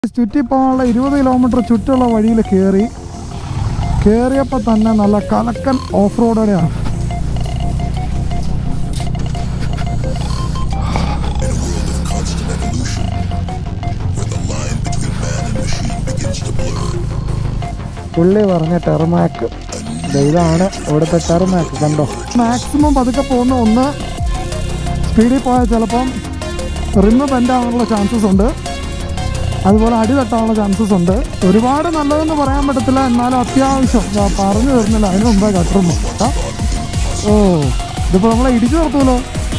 ചുറ്റിപ്പോകാനുള്ള 20 kilometre ചുറ്റുള്ള വഴിയിൽ കയറിയപ്പോൾ തന്നെ നല്ല കലക്കൻ ഓഫ് റോഡോടെയാണ്. പുള്ളി പറഞ്ഞ ടെർമാക്ക് ഇതാണ് ഇവിടുത്തെ ടെർമാക്ക്. കണ്ടോ, മാക്സിമം പതുക്കെ പോകുന്ന ഒന്ന് സ്പീഡിൽ പോയാൽ ചിലപ്പം റിമ്മ് ബെൻഡാകാനുള്ള ചാൻസസ് ഉണ്ട്, അതുപോലെ അടി തട്ടാനുള്ള ചാൻസസ് ഉണ്ട്. ഒരുപാട് നല്ലതെന്ന് പറയാൻ പറ്റത്തില്ല, എന്നാലും അത്യാവശ്യം പറഞ്ഞു തരുന്നില്ല. അതിന് മുമ്പേ കട്ടറുന്നു. ഓ, ഇതിപ്പോൾ നമ്മളെ ഇടിച്ചു നിർത്തുമല്ലോ.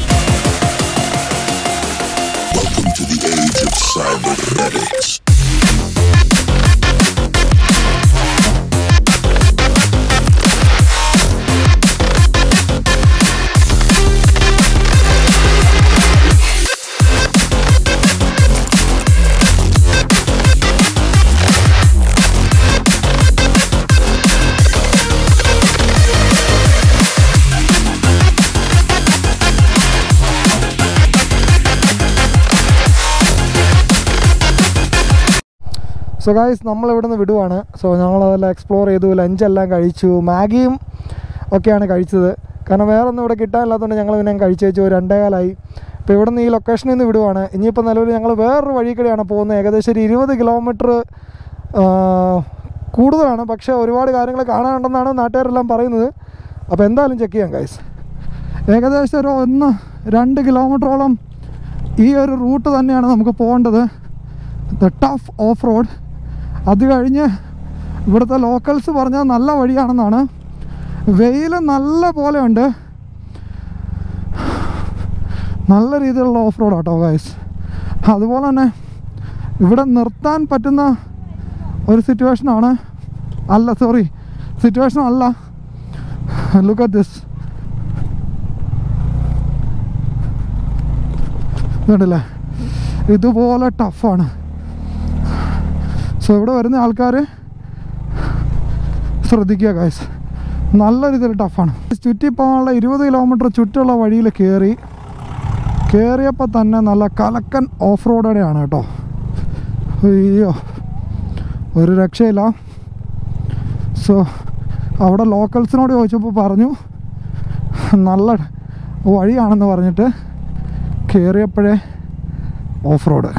സോ ഗൈസ്, നമ്മളിവിടെ നിന്ന് വിടുവാണ്. സോ ഞങ്ങളതെല്ലാം എക്സ്പ്ലോർ ചെയ്തു, ലഞ്ചെല്ലാം കഴിച്ചു, മാഗിയും ഒക്കെയാണ് കഴിച്ചത്. കാരണം വേറെ ഒന്നും ഇവിടെ കിട്ടാനില്ലാത്തതുകൊണ്ട് ഞങ്ങൾ പിന്നെ കഴിച്ചു വെച്ചു. 2:15 ഇപ്പോൾ ഇവിടെ നിന്ന് ഈ ലൊക്കേഷനിൽ നിന്ന് വിടുവാണ്. ഇനിയിപ്പോൾ നിലവിൽ ഞങ്ങൾ വേറൊരു വഴി കൂടെയാണ് പോകുന്നത്. ഏകദേശം ഒരു 20 കിലോമീറ്റർ കൂടുതലാണ്, പക്ഷേ ഒരുപാട് കാര്യങ്ങൾ കാണാനുണ്ടെന്നാണ് നാട്ടുകാരെല്ലാം പറയുന്നത്. അപ്പോൾ എന്തായാലും ചെക്ക് ചെയ്യാം ഗൈസ്. ഏകദേശം ഒരു 1-2 കിലോമീറ്ററോളം ഈ ഒരു റൂട്ട് തന്നെയാണ് നമുക്ക് പോകേണ്ടത്, ദ ടഫ് ഓഫ് റോഡ്. അത് കഴിഞ്ഞ് ഇവിടുത്തെ ലോക്കൽസ് പറഞ്ഞാൽ നല്ല വഴിയാണെന്നാണ്. വെയിൽ നല്ല പോലെ ഉണ്ട്, നല്ല രീതിയിലുള്ള ഓഫ് റോഡ് ആട്ടോ ഗൈസ്. അതുപോലെ തന്നെ ഇവിടെ നിർത്താൻ പറ്റുന്ന ഒരു സിറ്റുവേഷൻ അല്ല. Look at this. കണ്ടില്ലേ, ഇതുപോലെ ടഫാണ്. സോ ഇവിടെ വരുന്ന ആൾക്കാർ ശ്രദ്ധിക്കുക ഗൈസ്, നല്ല രീതിയിൽ ടഫാണ്. ചുറ്റിപ്പോകാനുള്ള 20 കിലോമീറ്റർ ചുറ്റുള്ള വഴിയിൽ കയറിയപ്പോൾ തന്നെ നല്ല കലക്കൻ ഓഫ് റോഡോടെയാണ് കേട്ടോ. അയ്യോ, ഒരു രക്ഷയില്ല. സോ അവിടെ ലോക്കൽസിനോട് ചോദിച്ചപ്പോൾ പറഞ്ഞു നല്ല വഴിയാണെന്ന് പറഞ്ഞിട്ട് കയറിയപ്പോഴേ ഓഫ് റോഡ്.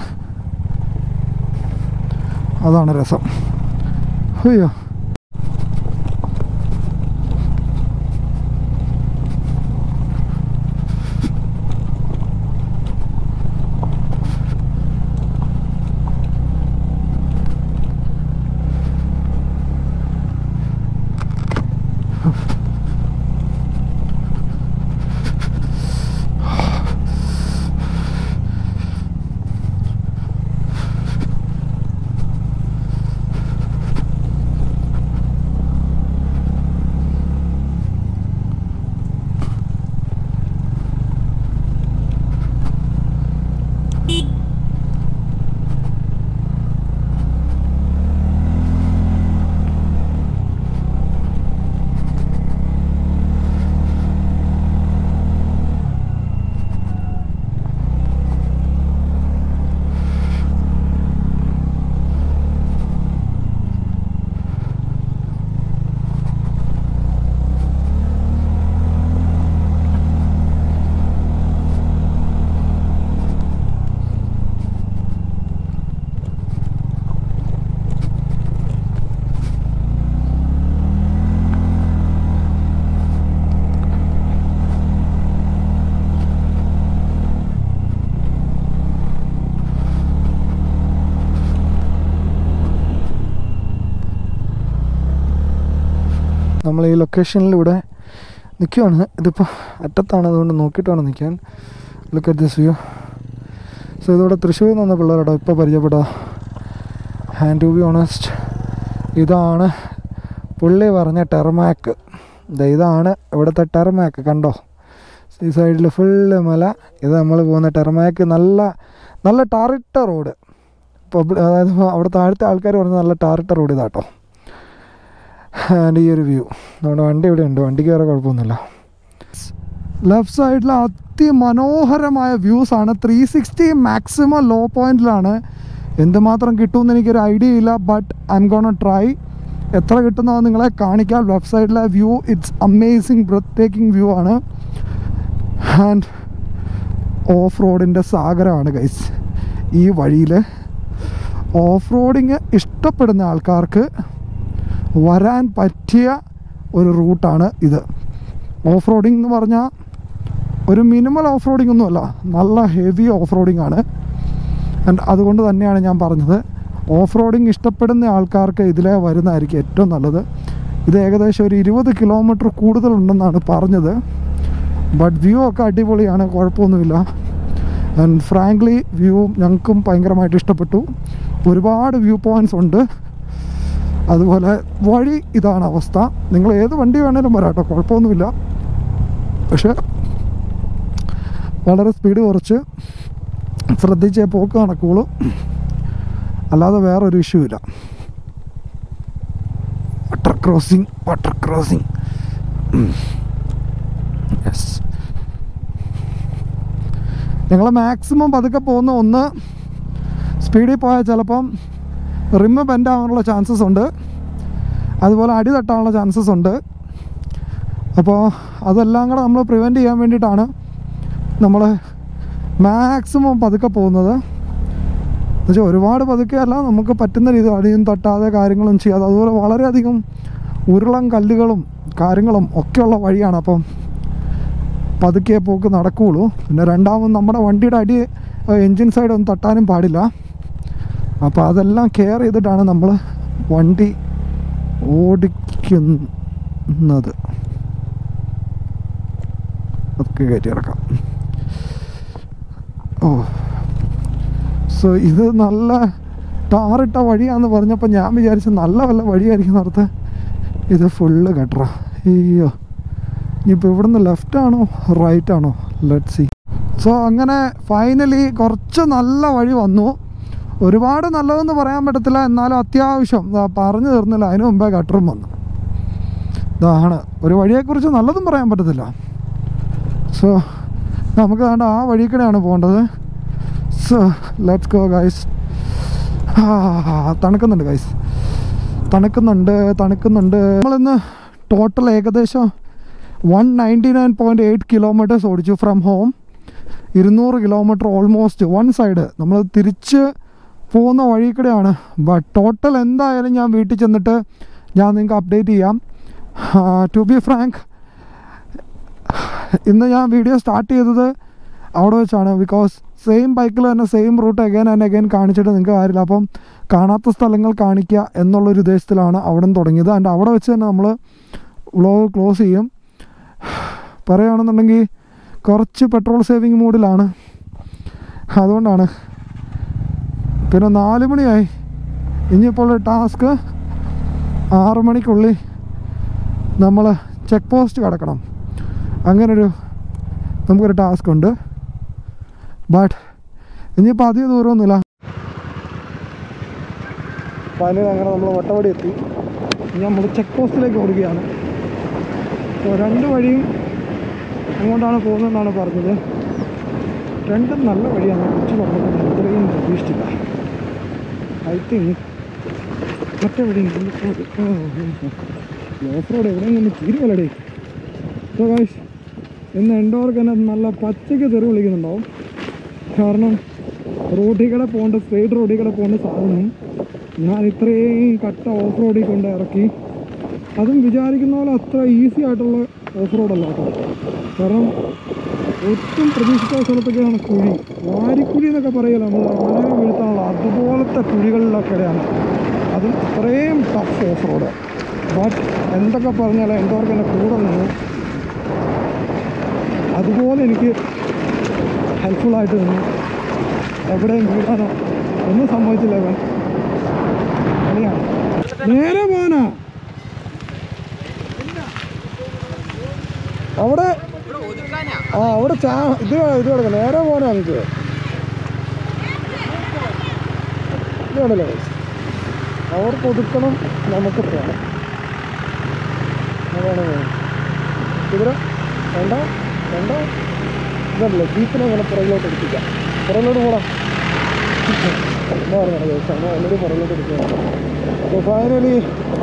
അതാണ് രസം. അയ്യോ, നമ്മൾ ഈ ലൊക്കേഷനിലിവിടെ നിൽക്കുവാണ്. ഇതിപ്പോൾ അറ്റത്താണ്, അതുകൊണ്ട് നോക്കിയിട്ട് വേണം നിൽക്കാൻ. Look at this view. So ഇതിവിടെ തൃശ്ശൂരിൽ നിന്ന് വന്ന പിള്ളേരോടോ ഇപ്പോൾ പരിചയപ്പെട്ട. ആൻഡ് ടു ബി ഓണസ്റ്റ്, ഇതാണ് പുള്ളി പറഞ്ഞ ടെർമാക്ക്. ഇതാണ് ഇവിടുത്തെ ടെർമാക്ക്. കണ്ടോ, ഈ സൈഡിൽ ഫുള്ള് മല. ഇത് നമ്മൾ പോകുന്ന ടെർമാക്ക്. നല്ല ടാറിട്ട റോഡ്. അതായത് അവിടെ താഴത്തെ ആൾക്കാർ പറഞ്ഞ നല്ല ടാറിട്ട റോഡ് ഇതാട്ടോ. ആൻഡ് ഈ ഒരു വ്യൂ. നമ്മുടെ വണ്ടി ഇവിടെ ഉണ്ട്, വണ്ടിക്ക് വേറെ കുഴപ്പമൊന്നുമില്ല. ലെഫ്റ്റ് സൈഡിൽ അതിമനോഹരമായ വ്യൂസാണ്. 360 മാക്സിമം ലോ പോയിന്റിലാണ് എന്തുമാത്രം കിട്ടുമെന്ന് എനിക്കൊരു ഐഡിയ ഇല്ല, but I'm gonna try. എത്ര കിട്ടുന്നത് നിങ്ങളെ കാണിക്കാം. ലെഫ്റ്റ് സൈഡിലെ view it's amazing, breathtaking view ആണ്. ആൻഡ് ഓഫ് റോഡിൻ്റെ സാഗരമാണ് ഗൈസ് ഈ വഴിയിൽ. ഓഫ് റോഡിങ് ഇഷ്ടപ്പെടുന്ന ആൾക്കാർക്ക് വരാൻ പറ്റിയ ഒരു റൂട്ടാണ് ഇത്. ഓഫ് റോഡിങ് എന്ന് പറഞ്ഞാൽ ഒരു മിനിമൽ ഓഫ് റോഡിങ് ഒന്നുമല്ല, നല്ല ഹെവി ഓഫ് റോഡിങ് ആണ്. ആൻഡ് അതുകൊണ്ട് തന്നെയാണ് ഞാൻ പറഞ്ഞത്, ഓഫ് റോഡിങ് ഇഷ്ടപ്പെടുന്ന ആൾക്കാർക്ക് ഇതിലെ വരുന്നതായിരിക്കും ഏറ്റവും നല്ലത്. ഇത് ഏകദേശം ഒരു 20 കിലോമീറ്റർ കൂടുതലുണ്ടെന്നാണ് പറഞ്ഞത്. ബട്ട് വ്യൂ ഒക്കെ അടിപൊളിയാണ്, കുഴപ്പമൊന്നുമില്ല. ആൻഡ് ഫ്രാങ്ക്ലി വ്യൂ ഞങ്ങൾക്കും ഭയങ്കരമായിട്ട് ഇഷ്ടപ്പെട്ടു. ഒരുപാട് വ്യൂ പോയിൻറ്റ്സ് ഉണ്ട്. അതുപോലെ വഴി ഇതാണ് അവസ്ഥ. നിങ്ങൾ ഏത് വണ്ടി വേണേലും വരാം കേട്ടോ, കുഴപ്പമൊന്നുമില്ല. പക്ഷെ വളരെ സ്പീഡ് കുറച്ച് ശ്രദ്ധിച്ചേ പോക്ക് നടക്കുകയുള്ളൂ, അല്ലാതെ വേറൊരു ഇഷ്യൂ ഇല്ല. Water crossing yes. ഞങ്ങൾ മാക്സിമം പതുക്കെ പോകുന്ന ഒന്ന് സ്പീഡിൽ പോയാൽ ചിലപ്പം റിമ്മ് ബെൻഡ് ആവാനുള്ള ചാൻസസ് ഉണ്ട്, അതുപോലെ അടി തട്ടാനുള്ള ചാൻസസ് ഉണ്ട്. അപ്പോൾ അതെല്ലാം കൂടെ നമ്മൾ പ്രിവെൻറ്റ് ചെയ്യാൻ വേണ്ടിയിട്ടാണ് നമ്മൾ മാക്സിമം പതുക്കെ പോകുന്നത്. എന്നുവെച്ചാൽ ഒരുപാട് പതുക്കെയല്ല, നമുക്ക് പറ്റുന്ന രീതിയിൽ അടിയും തട്ടാതെ കാര്യങ്ങളും ചെയ്യാതെ. അതുപോലെ വളരെയധികം ഉരുളം കല്ലുകളും കാര്യങ്ങളും ഒക്കെയുള്ള വഴിയാണ്. അപ്പം പതുക്കെ പോക്ക് നടക്കുകയുള്ളൂ. പിന്നെ രണ്ടാമത് നമ്മുടെ വണ്ടിയുടെ അടി എൻജിൻ സൈഡ് ഒന്നും തട്ടാനും പാടില്ല. അപ്പോൾ അതെല്ലാം കെയർ ചെയ്തിട്ടാണ് നമ്മൾ വണ്ടി ഓടിക്കുന്നത്. ഒക്കെ കയറ്റി ഇറക്കാം. ഓ സോ ഇത് നല്ല ടാറിട്ട വഴിയാണെന്ന് പറഞ്ഞപ്പോൾ ഞാൻ വിചാരിച്ചു നല്ല വല്ല വഴിയായിരിക്കും നടത്ത്. ഇത് ഫുള്ള് ഗട്ടറാ. അയ്യോ, ഇനിയിപ്പോൾ ഇവിടുന്ന് ലെഫ്റ്റ് ആണോ റൈറ്റ് ആണോ, ലെറ്റ് സി. സോ അങ്ങനെ ഫൈനലി കുറച്ച് നല്ല വഴി വന്നു. ഒരുപാട് നല്ലതെന്ന് പറയാൻ പറ്റത്തില്ല, എന്നാലും അത്യാവശ്യം പറഞ്ഞു തീർന്നില്ല. അതിന് മുമ്പേ ഗട്ടറും വന്നു. ഇതാണ് ഒരു വഴിയെക്കുറിച്ച് നല്ലതും പറയാൻ പറ്റത്തില്ല. സോ നമുക്ക് വേണ്ട ആ വഴി കൂടെയാണ് പോകേണ്ടത്. So let's go guys. തണുക്കുന്നുണ്ട് ഗൈസ്, തണുക്കുന്നുണ്ട്. നമ്മളിന്ന് ടോട്ടൽ ഏകദേശം 199.8 കിലോമീറ്റേഴ്സ് ഓടിച്ചു from home. 200 kilometre almost one side. നമ്മൾ തിരിച്ച് പോകുന്ന വഴി കൂടെയാണ്. ബട്ട് ടോട്ടൽ എന്തായാലും ഞാൻ വീട്ടിൽ ചെന്നിട്ട് ഞാൻ നിങ്ങൾക്ക് അപ്ഡേറ്റ് ചെയ്യാം. ടു ബി ഫ്രാങ്ക്, ഇന്ന് ഞാൻ വീഡിയോ സ്റ്റാർട്ട് ചെയ്തത് അവിടെ വെച്ചാണ്. ബിക്കോസ് സെയിം ബൈക്കിൽ തന്നെ same route again and again കാണിച്ചിട്ട് നിങ്ങൾക്ക് കാര്യമില്ല. അപ്പം കാണാത്ത സ്ഥലങ്ങൾ കാണിക്കുക എന്നുള്ളൊരു ഉദ്ദേശത്തിലാണ് അവിടെ നിന്ന് തുടങ്ങിയത്. ആൻഡ് അവിടെ വെച്ച് തന്നെ നമ്മൾ വ്ലോഗ് ക്ലോസ് ചെയ്യും. പറയുകയാണെന്നുണ്ടെങ്കിൽ കുറച്ച് പെട്രോൾ സേവിങ് മൂഡിലാണ്, അതുകൊണ്ടാണ്. പിന്നെ 4 മണിയായി. ഇനിയിപ്പോൾ ടാസ്ക് 6 മണിക്കുള്ളിൽ നമ്മൾ ചെക്ക് പോസ്റ്റ് കടക്കണം. അങ്ങനൊരു നമുക്കൊരു ടാസ്ക് ഉണ്ട്. ബട്ട് ഇനിയിപ്പോൾ അധികം ദൂരമൊന്നുമില്ല. ഫൈനലി അങ്ങനെ നമ്മൾ വട്ടവടി എത്തി. ഇനി നമ്മൾ ചെക്ക് പോസ്റ്റിലേക്ക് ഓടുകയാണ്. അപ്പോൾ 2 വഴിയും അങ്ങോട്ടാണ് പോകുന്നതെന്നാണ് പറഞ്ഞത്. രണ്ടും നല്ല വഴിയാണ്. കുറച്ച് പറഞ്ഞത് ഇത്രയും പ്രതീക്ഷിച്ചില്ല. ഐ തിങ്ക് മറ്റേ വഴി ഓഫ് റോഡ് എവിടെയെങ്കിലും തീരുവല്ലേ. സോ ഗൈസ്, ഇന്ന് എൻഡോർക്ക് തന്നെ നല്ല പച്ചയ്ക്ക് തെറി വിളിക്കുന്നുണ്ടാവും. കാരണം റോഡിൽ കൂടെ പോകേണ്ട, സ്ട്രേറ്റ് റോഡിൽ കൂടെ പോകേണ്ട സാധനം ഞാൻ ഇത്രയും കട്ട ഓഫ് റോഡിൽ കൊണ്ട് ഇറക്കി. അതും വിചാരിക്കുന്ന പോലെ അത്ര ഈസി ആയിട്ടുള്ള ഓഫ് റോഡല്ല കേട്ടോ. കാരണം ഒട്ടും പ്രതീക്ഷിച്ച സ്ഥലത്തൊക്കെയാണ് കുഴി, വാരിക്കുഴി എന്നൊക്കെ പറയുമല്ലോ നമ്മൾ, ആന വീഴ്ത്താനുള്ള അതുപോലത്തെ കുഴികളിലൊക്കെയാണ്. അതും ഇത്രയും ടഫ് ഓഫ് റോഡ്. ബട്ട് എന്തൊക്കെ പറഞ്ഞാലും എൻഡോർക്ക് തന്നെ കൂടെ നിന്നു. അതുപോലെ എനിക്ക് ഹെൽപ്ഫുള്ളായിട്ട് നിന്നു. എവിടെയും വീഴാനോ ഒന്നും സംഭവിച്ചില്ല. ഇവൻ കളിയാണ്. നേരെ പോകാനാ അവിടെ. അവിടെ ഇത് കിടക്കാം. നേരെ പോകാനാ നമുക്ക്. ഇതാണല്ലോ അവർക്ക് ഒതുക്കണം, നമുക്ക് പോകണം. അതാണ് കുതിര വേണ്ട ഇതല്ലേ ജീപ്പിനെ അങ്ങനെ പുറകിലോട്ട് എടുപ്പിക്കാം. പുറകിലോട്ട് പോടാം. എന്താ പറയുന്നത് ഗൈസ്, നമ്മൾ ഓൾറെഡി പുറകിലോട്ട് എടുക്കുകയാണ്. അപ്പോൾ ഫൈനലി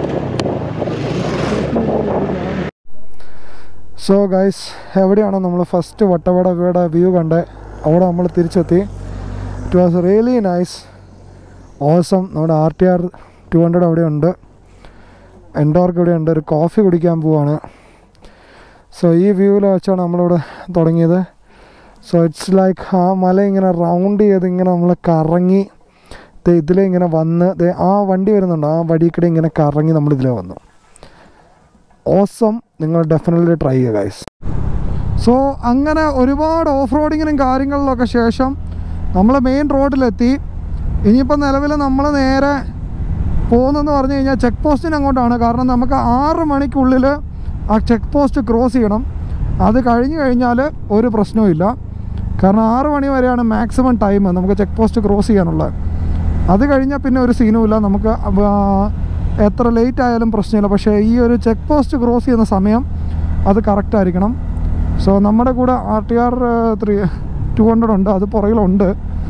സോ ഗൈസ്, എവിടെയാണോ നമ്മൾ ഫസ്റ്റ് വട്ടവടയുടെ വ്യൂ കണ്ടത് അവിടെ നമ്മൾ തിരിച്ചെത്തി. It was really nice, awesome. നമ്മുടെ RTR 200 അവിടെ ഉണ്ട്, എൻഡോർക്ക് ഇവിടെ ഉണ്ട്. ഒരു കോഫി കുടിക്കാൻ പോവാണ്. സോ ഈ വ്യൂവിൽ വെച്ചാണ് നമ്മളിവിടെ തുടങ്ങിയത്. സോ ഇറ്റ്സ് ലൈക്ക് ആ മല ഇങ്ങനെ റൗണ്ട് ചെയ്ത് ഇങ്ങനെ നമ്മൾ കറങ്ങി ഇതിലേ ഇങ്ങനെ വന്ന് ആ വണ്ടി വരുന്നുണ്ട്, ആ വഴിക്കിടെ ഇങ്ങനെ കറങ്ങി നമ്മളിതിലേ വന്നു. ഓസം, നിങ്ങൾ ഡെഫിനറ്റ്ലി ട്രൈ ചെയ്യുക ഗൈസ്. സോ അങ്ങനെ ഒരുപാട് ഓഫ് റോഡിങ്ങിനും കാര്യങ്ങളിലൊക്കെ ശേഷം നമ്മൾ മെയിൻ റോഡിലെത്തി. ഇനിയിപ്പോൾ നിലവിൽ നമ്മൾ നേരെ പോകുന്നതെന്ന് പറഞ്ഞു കഴിഞ്ഞാൽ ചെക്ക് പോസ്റ്റിന് അങ്ങോട്ടാണ്. കാരണം നമുക്ക് 6 മണിക്കുള്ളിൽ ആ ചെക്ക് പോസ്റ്റ് ക്രോസ് ചെയ്യണം. അത് കഴിഞ്ഞ് കഴിഞ്ഞാൽ ഒരു പ്രശ്നവുമില്ല. കാരണം 6 മണി വരെയാണ് മാക്സിമം ടൈം നമുക്ക് ചെക്ക് പോസ്റ്റ് ക്രോസ് ചെയ്യാനുള്ളത്. അത് കഴിഞ്ഞാൽ പിന്നെ ഒരു സീനുമില്ല, നമുക്ക് എത്ര ലേറ്റ് ആയാലും പ്രശ്നമില്ല. പക്ഷേ ഈ ഒരു ചെക്ക് പോസ്റ്റ് ക്രോസ് ചെയ്യുന്ന സമയം അത് കറക്റ്റായിരിക്കണം. സോ നമ്മുടെ കൂടെ RTR 200 ഉണ്ട്, അത് പുറകിലുണ്ട്.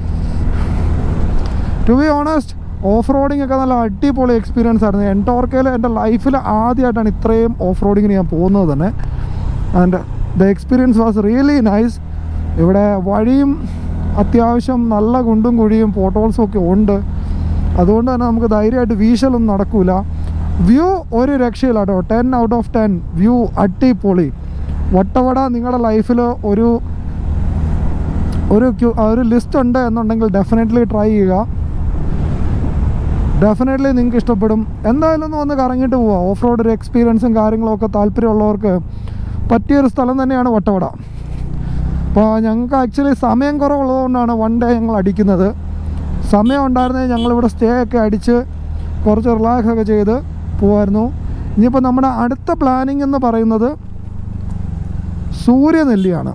To be honest, off roading ഒക്കെ നല്ല അടിപൊളി എക്സ്പീരിയൻസ് ആയിരുന്നു. എൻടോർക്കയിൽ എൻ്റെ ലൈഫിൽ ആദ്യമായിട്ടാണ് ഇത്രയും ഓഫ് റോഡിങ്ങിന് ഞാൻ പോകുന്നത് തന്നെ. And the experience was really nice. ഇവിടെ വഴിയും അത്യാവശ്യം നല്ല കുണ്ടും കുഴിയും പോട്ടോൾസും ഒക്കെ ഉണ്ട്. അതുകൊണ്ട് തന്നെ നമുക്ക് ധൈര്യമായിട്ട് വീശലൊന്നും നടക്കില്ല. വ്യൂ ഒരു രക്ഷയില്ല കേട്ടോ. 10 out of 10 വ്യൂ അടിപൊളി. വട്ടവട നിങ്ങളുടെ ലൈഫിൽ ഒരു ലിസ്റ്റ് ഉണ്ട് എന്നുണ്ടെങ്കിൽ ഡെഫിനറ്റ്ലി ട്രൈ ചെയ്യുക. ഡെഫിനറ്റ്ലി നിങ്ങൾക്ക് ഇഷ്ടപ്പെടും. എന്തായാലും ഒന്ന് വന്ന് കറങ്ങിയിട്ട് പോവുക. ഓഫ് റോഡ് ഒരു എക്സ്പീരിയൻസും കാര്യങ്ങളൊക്കെ താല്പര്യമുള്ളവർക്ക് പറ്റിയൊരു സ്ഥലം തന്നെയാണ് വട്ടവട. അപ്പോൾ ഞങ്ങൾക്ക് ആക്ച്വലി സമയം കുറവുള്ളതുകൊണ്ടാണ് 1 ഡേ ഞങ്ങൾ അടിക്കുന്നത്. സമയം ഉണ്ടായിരുന്നെങ്കിൽ ഞങ്ങളിവിടെ സ്റ്റേ ഒക്കെ അടിച്ച് കുറച്ച് റിലാക്സ് ഒക്കെ ചെയ്ത് പോകുമായിരുന്നു. ഇനിയിപ്പോൾ നമ്മുടെ അടുത്ത പ്ലാനിങ് എന്ന് പറയുന്നത് സൂര്യനെല്ലിയാണ്.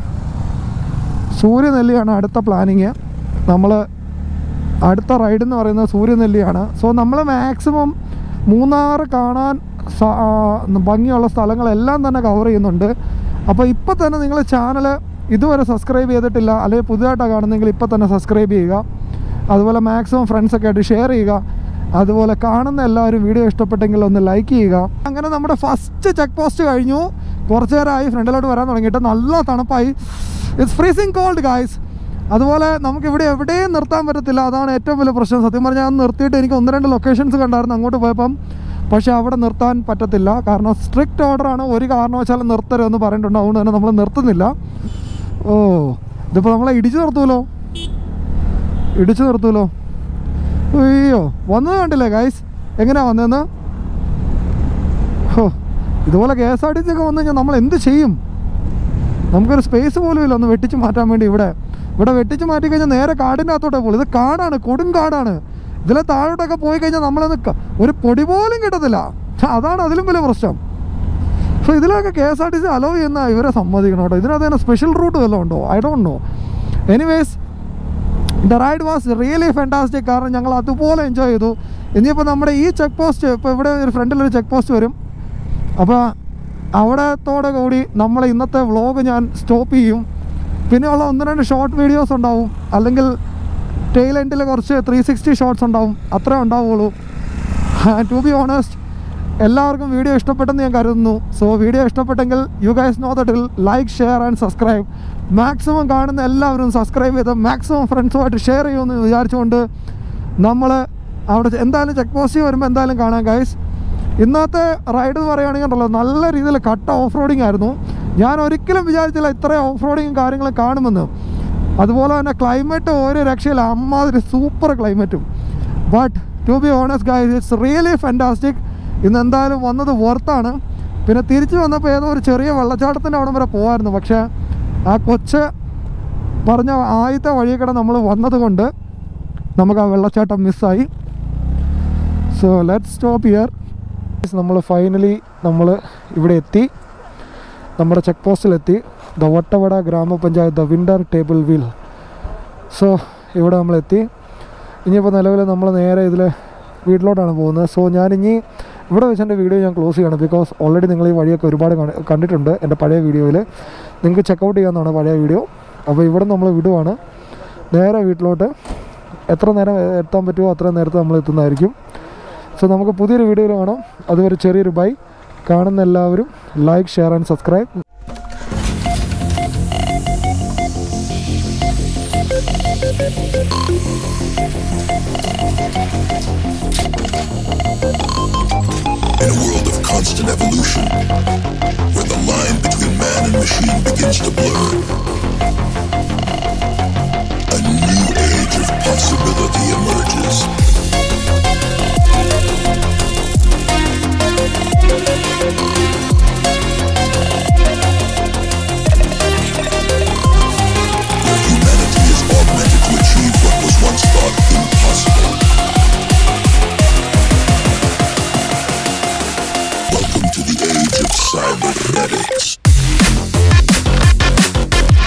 അടുത്ത പ്ലാനിങ്. നമ്മൾ അടുത്ത റൈഡ് എന്ന് പറയുന്നത് സൂര്യനെല്ലിയാണ്. സോ നമ്മൾ മാക്സിമം മൂന്നാർ കാണാൻ ഭംഗിയുള്ള സ്ഥലങ്ങളെല്ലാം തന്നെ കവർ ചെയ്യുന്നുണ്ട്. അപ്പോൾ ഇപ്പോൾ തന്നെ നിങ്ങൾ ചാനൽ ഇതുവരെ സബ്സ്ക്രൈബ് ചെയ്തിട്ടില്ല, അല്ലെങ്കിൽ പുതിയതായിട്ടാണ് കാണുന്നതെങ്കിൽ ഇപ്പോൾ തന്നെ സബ്സ്ക്രൈബ് ചെയ്യുക. അതുപോലെ മാക്സിമം ഫ്രണ്ട്സൊക്കെ ആയിട്ട് ഷെയർ ചെയ്യുക. അതുപോലെ കാണുന്ന എല്ലാവരും വീഡിയോ ഇഷ്ടപ്പെട്ടെങ്കിൽ ഒന്ന് ലൈക്ക് ചെയ്യുക. അങ്ങനെ നമ്മുടെ ഫസ്റ്റ് ചെക്ക് പോസ്റ്റ് കഴിഞ്ഞു. കുറച്ച് നേരമായി ഫ്രണ്ടിലോട്ട് വരാൻ തുടങ്ങിയിട്ട്. നല്ല തണുപ്പായി. It's freezing cold guys. അതുപോലെ നമുക്കിവിടെ എവിടെയും നിർത്താൻ പറ്റത്തില്ല, അതാണ് ഏറ്റവും വലിയ പ്രശ്നം. സത്യം പറഞ്ഞാൽ ഞാൻ നിർത്തിയിട്ട് എനിക്ക് 1-2 ലൊക്കേഷൻസ് കണ്ടായിരുന്നു അങ്ങോട്ട് പോയപ്പം. പക്ഷേ അവിടെ നിർത്താൻ പറ്റത്തില്ല, കാരണം സ്ട്രിക്റ്റ് ഓർഡറാണ്. ഒരു കാരണവശാലും നിർത്തരുതെന്ന് പറഞ്ഞിട്ടുണ്ട്. അതുകൊണ്ട് തന്നെ നമ്മൾ നിർത്തുന്നില്ല. ഓ, ഇതിപ്പോൾ നമ്മളെ ഇടിച്ചു നിർത്തുമല്ലോ. അയ്യോ, വന്നത് കണ്ടില്ലേ ഗൈസ്, എങ്ങനെയാണ് വന്നതെന്ന്. ഓ, ഇതുപോലെ KSRTC ഒക്കെ വന്നു കഴിഞ്ഞാൽ നമ്മൾ എന്ത് ചെയ്യും? നമുക്കൊരു സ്പേസ് പോലും ഇല്ല ഒന്ന് വെട്ടിച്ച് മാറ്റാൻ വേണ്ടി. ഇവിടെ വെട്ടിച്ച് മാറ്റി കഴിഞ്ഞാൽ നേരെ കാടിൻ്റെ അകത്തോട്ടേ പോകും. ഇത് കാടാണ്, കൊടും കാടാണ്. ഇതിലെ താഴോട്ടൊക്കെ പോയി കഴിഞ്ഞാൽ നമ്മളൊന്ന് ഒരു പൊടി പോലും കിട്ടത്തില്ല. അതാണ് അതിലും വലിയ പ്രശ്നം. സോ ഇതിലൊക്കെ KSRTC അലോ ചെയ്യുന്ന ഇവരെ സമ്മതിക്കണം കേട്ടോ. ഇതിനകത്ത് തന്നെ സ്പെഷ്യൽ റൂട്ട് വല്ലതും ഉണ്ടോ? I don't know. Anyways, the ride was really fantastic. കാരണം ഞങ്ങൾ അതുപോലെ എൻജോയ് ചെയ്തു. ഇനിയിപ്പോൾ നമ്മുടെ ഈ ചെക്ക് പോസ്റ്റ്, ഇപ്പോൾ ഇവിടെ ഒരു ഫ്രണ്ടിലൊരു ചെക്ക് പോസ്റ്റ് വരും. അപ്പോൾ അവിടത്തോടെ കൂടി നമ്മളെ ഇന്നത്തെ വ്ളോഗ് ഞാൻ സ്റ്റോപ്പ് ചെയ്യും. പിന്നെയുള്ള 1-2 ഷോർട്ട് വീഡിയോസ് ഉണ്ടാവും, അല്ലെങ്കിൽ ടെയിൽ എൻഡിൽ കുറച്ച് 360 ഷോർട്സ് ഉണ്ടാവും. അത്രേ ഉണ്ടാവുള്ളൂ. ടു ബി ഓണസ്റ്റ്, എല്ലാവർക്കും വീഡിയോ ഇഷ്ടപ്പെട്ടെന്ന് ഞാൻ കരുതുന്നു. സോ വീഡിയോ ഇഷ്ടപ്പെട്ടെങ്കിൽ you guys know the drill. Like, share and subscribe. Maximum കാണുന്ന എല്ലാവരും സബ്സ്ക്രൈബ് ചെയ്ത് മാക്സിമം ഫ്രണ്ട്സുമായിട്ട് ഷെയർ ചെയ്യുമെന്ന് വിചാരിച്ചുകൊണ്ട് നമ്മൾ അവിടെ എന്തായാലും ചെക്ക് പോസ്റ്റ് വരുമ്പോൾ എന്തായാലും കാണാം ഗൈസ്. ഇന്നത്തെ റൈഡ് പറയുകയാണെങ്കിൽ ഉണ്ടല്ലോ, നല്ല രീതിയിൽ കട്ട ഓഫ് റോഡിങ് ആയിരുന്നു. ഞാൻ ഒരിക്കലും വിചാരിച്ചില്ല ഇത്രയും ഓഫ് റോഡിങ്ങും കാര്യങ്ങളും കാണുമെന്ന്. അതുപോലെ തന്നെ ക്ലൈമറ്റ് ഒരു രക്ഷയില്ല, അമ്മാതിരി സൂപ്പർ ക്ലൈമറ്റും. But to be honest guys, it's really fantastic. ഇന്ന് എന്തായാലും വന്നത് വർത്താണ്. പിന്നെ തിരിച്ചു വന്നപ്പോൾ ഏതോ ഒരു ചെറിയ വെള്ളച്ചാട്ടത്തിൻ്റെ അവിടെ വരെ പോകാമായിരുന്നു. പക്ഷേ ആ കൊച്ച് പറഞ്ഞ ആദ്യത്തെ വഴിയൊക്കെ നമ്മൾ വന്നത് കൊണ്ട് നമുക്ക് ആ വെള്ളച്ചാട്ടം മിസ്സായി. So let's stop here. നമ്മൾ ഫൈനലി ഇവിടെ എത്തി, നമ്മുടെ ചെക്ക് പോസ്റ്റിലെത്തി. ദ വട്ടവട ഗ്രാമപഞ്ചായത്ത്, the winder table wheel. So ഇവിടെ നമ്മളെത്തി. ഇനിയിപ്പോൾ നിലവിൽ നമ്മൾ നേരെ ഇതിൽ വീട്ടിലോട്ടാണ് പോകുന്നത്. സോ ഞാനിനി ഇവിടെ വെച്ച് എൻ്റെ വീഡിയോ ഞാൻ ക്ലോസ് ചെയ്യണം. ബിക്കോസ് ഓൾറെഡി നിങ്ങൾ ഈ വഴിയൊക്കെ ഒരുപാട് കണ്ടിട്ടുണ്ട് എൻ്റെ പഴയ വീഡിയോയിൽ. നിങ്ങൾക്ക് ചെക്കൗട്ട് ചെയ്യാവുന്നതാണ് പഴയ വീഡിയോ. അപ്പോൾ ഇവിടെ നമ്മൾ വിടുവാണ് നേരെ വീട്ടിലോട്ട്. എത്ര നേരം എത്താൻ പറ്റുമോ അത്ര നേരത്തെ നമ്മൾ എത്തുന്നതായിരിക്കും. സോ നമുക്ക് പുതിയൊരു വീഡിയോയിൽ കാണാം. അതുവരെ ചെറിയൊരു ബൈ. കാണുന്ന എല്ലാവരും like, share and subscribe. In a world of constant evolution, where the line between man and machine begins to blur, a new age of possibility emerges. Where humanity is augmented to achieve what was once thought impossible. Welcome to the age of cybernetics.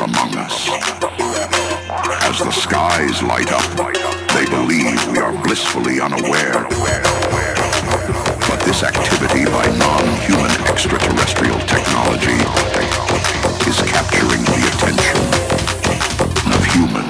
among us. As the skies light up, they believe we are blissfully unaware. But this activity by non-human extraterrestrial technology is capturing the attention of humans.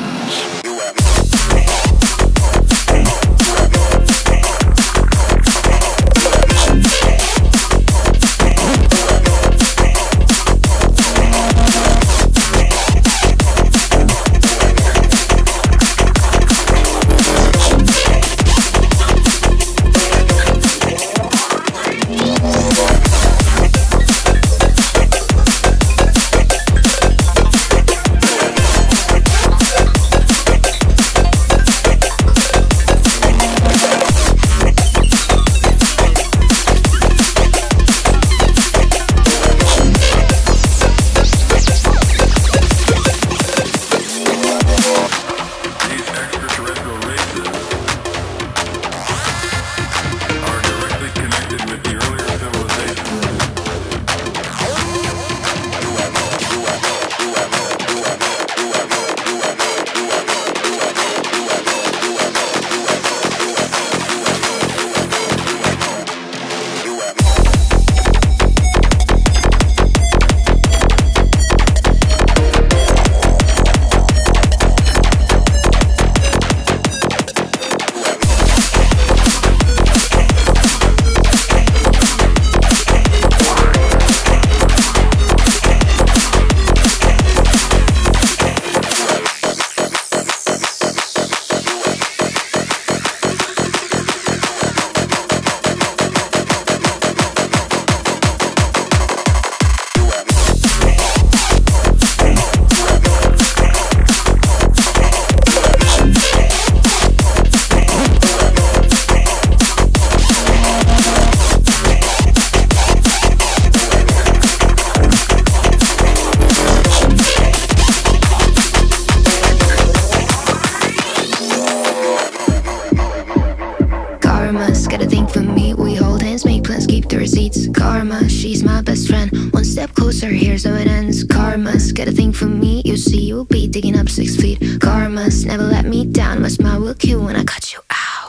Karma's got a thing for me. We hold hands, make plans, keep the receipts. Karma, she's my best friend. One step closer, here's how it ends. Karma's got a thing for me. You see, you'll be digging up 6 feet. Karma's never let me down. My smile will kill when I cut you out.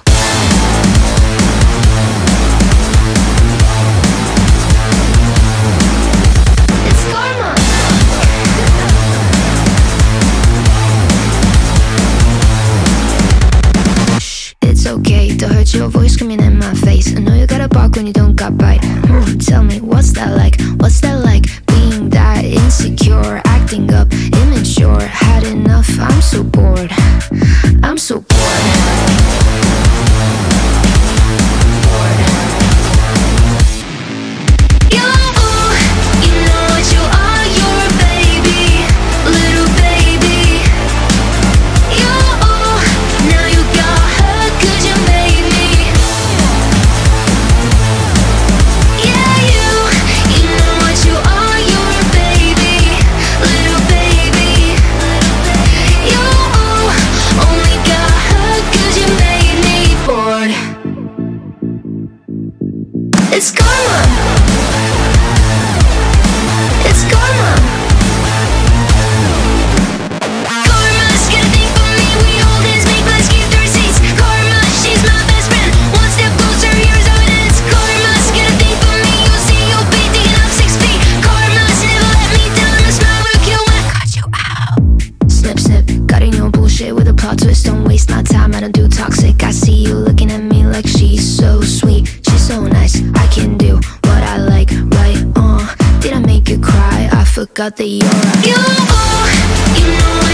It's karma. It's okay to hurt your voice screaming in my face. I know you gotta bark when you don't got bite. Tell me, what's that like? What's that like? Being that insecure, acting up, immature. Had enough, I'm so bored. I'm so bored. You know what you are, you're a baby, little baby. Now you got hurt 'cause you made me. Yeah, you know what you are, you're a baby, little baby. You only got hurt 'cause you made me bored. It's karma. It's karma. Karma's got a thing for me. We hold hands, make plans, keep the receipts. Karma, she's my best friend. One step closer, here's how it ends. Karma's got a thing for me. You'll see, you'll be digging up 6 feet. Karma's never let me down. My smile will kill when I cut you out. Snip, snip, cutting your bullshit with a plot twist. Don't waste my time, I don't do toxic. I see you looking at me like she's so sweet. She's so nice, I can do what I like, right? Did I make you cry? I forgot that you're right. You know